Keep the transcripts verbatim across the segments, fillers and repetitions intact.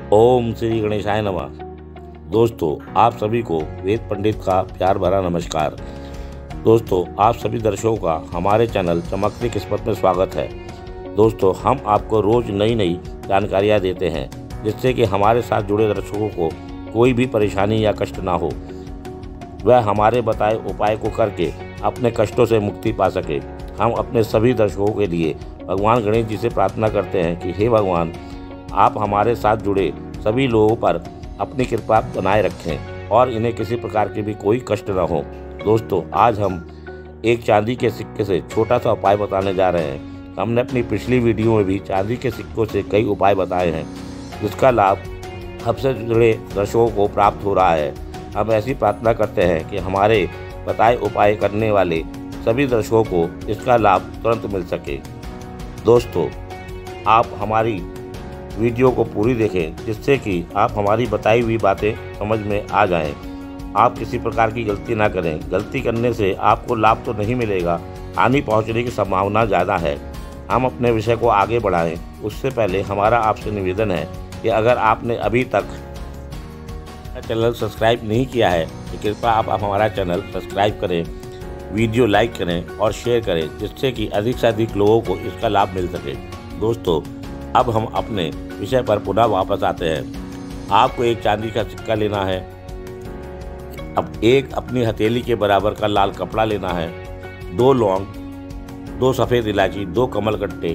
ओम श्री गणेशाय नमः। दोस्तों, आप सभी को वेद पंडित का प्यार भरा नमस्कार। दोस्तों, आप सभी दर्शकों का हमारे चैनल चमकती किस्मत में स्वागत है। दोस्तों, हम आपको रोज़ नई नई जानकारियाँ देते हैं जिससे कि हमारे साथ जुड़े दर्शकों को कोई भी परेशानी या कष्ट ना हो, वह हमारे बताए उपाय को करके अपने कष्टों से मुक्ति पा सके। हम अपने सभी दर्शकों के लिए भगवान गणेश जी से प्रार्थना करते हैं कि हे भगवान, आप हमारे साथ जुड़े सभी लोगों पर अपनी कृपा बनाए रखें और इन्हें किसी प्रकार की भी कोई कष्ट न हो। दोस्तों, आज हम एक चांदी के सिक्के से छोटा सा उपाय बताने जा रहे हैं। हमने अपनी पिछली वीडियो में भी चांदी के सिक्कों से कई उपाय बताए हैं जिसका लाभ हमसे जुड़े दर्शकों को प्राप्त हो रहा है। हम ऐसी प्रार्थना करते हैं कि हमारे बताए उपाय करने वाले सभी दर्शकों को इसका लाभ तुरंत मिल सके। दोस्तों, आप हमारी वीडियो को पूरी देखें जिससे कि आप हमारी बताई हुई बातें समझ में आ जाएं। आप किसी प्रकार की गलती ना करें। गलती करने से आपको लाभ तो नहीं मिलेगा, हानि पहुंचने की संभावना ज़्यादा है। हम अपने विषय को आगे बढ़ाएं उससे पहले हमारा आपसे निवेदन है कि अगर आपने अभी तक चैनल सब्सक्राइब नहीं किया है तो कृपया आप, आप हमारा चैनल सब्सक्राइब करें, वीडियो लाइक करें और शेयर करें जिससे कि अधिक से अधिक लोगों को इसका लाभ मिल सके। दोस्तों, अब हम अपने विषय पर पुनः वापस आते हैं। आपको एक चांदी का सिक्का लेना है। अब एक अपनी हथेली के बराबर का लाल कपड़ा लेना है। दो लौंग, दो सफ़ेद इलायची, दो कमल कट्टे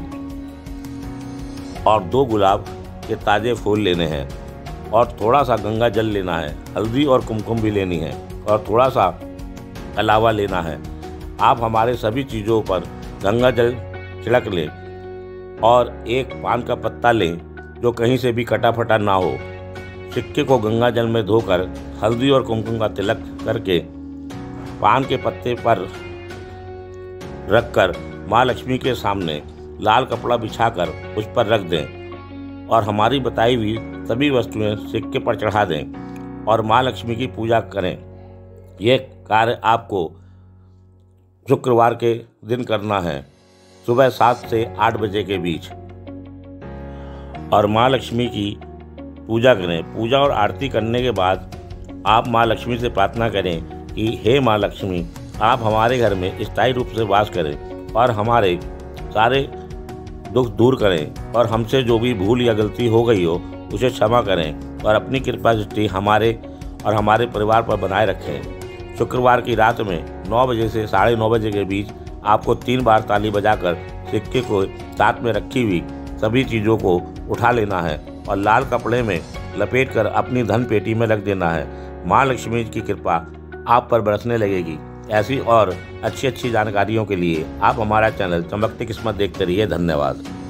और दो गुलाब के ताज़े फूल लेने हैं और थोड़ा सा गंगा जल लेना है। हल्दी और कुमकुम भी लेनी है और थोड़ा सा अलावा लेना है। आप हमारे सभी चीज़ों पर गंगा जल छिड़क लें और एक पान का पत्ता लें जो कहीं से भी कटा फटा ना हो। सिक्के को गंगा जल में धोकर हल्दी और कुमकुम का तिलक करके पान के पत्ते पर रखकर माँ लक्ष्मी के सामने लाल कपड़ा बिछाकर उस पर रख दें और हमारी बताई हुई सभी वस्तुएं सिक्के पर चढ़ा दें और माँ लक्ष्मी की पूजा करें। यह कार्य आपको शुक्रवार के दिन करना है, सुबह सात से आठ बजे के बीच, और माँ लक्ष्मी की पूजा करें। पूजा और आरती करने के बाद आप माँ लक्ष्मी से प्रार्थना करें कि हे माँ लक्ष्मी, आप हमारे घर में स्थायी रूप से वास करें और हमारे सारे दुख दूर करें और हमसे जो भी भूल या गलती हो गई हो उसे क्षमा करें और अपनी कृपा दृष्टि हमारे और हमारे परिवार पर बनाए रखें। शुक्रवार की रात में नौ बजे से साढ़े नौ बजे के बीच आपको तीन बार ताली बजाकर सिक्के को साथ में रखी हुई सभी चीज़ों को उठा लेना है और लाल कपड़े में लपेटकर अपनी धन पेटी में रख देना है। माँ लक्ष्मी की कृपा आप पर बरसने लगेगी। ऐसी और अच्छी अच्छी जानकारियों के लिए आप हमारा चैनल चमकती किस्मत देखते रहिए। धन्यवाद।